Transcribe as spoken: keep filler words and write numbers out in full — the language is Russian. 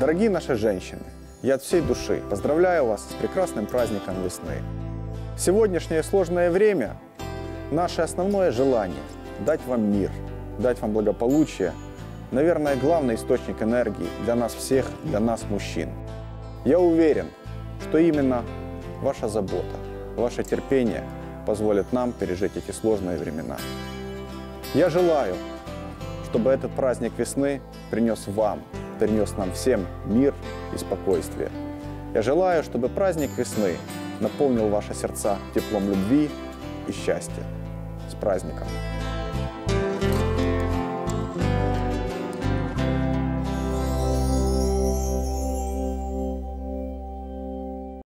Дорогие наши женщины, я от всей души поздравляю вас с прекрасным праздником весны. В сегодняшнее сложное время наше основное желание – дать вам мир, дать вам благополучие, наверное, главный источник энергии для нас всех, для нас, мужчин. Я уверен, что именно ваша забота, ваше терпение позволит нам пережить эти сложные времена. Я желаю, чтобы этот праздник весны принес вам, принес нам всем мир и спокойствие. Я желаю, чтобы праздник весны наполнил ваши сердца теплом любви и счастья. С праздником!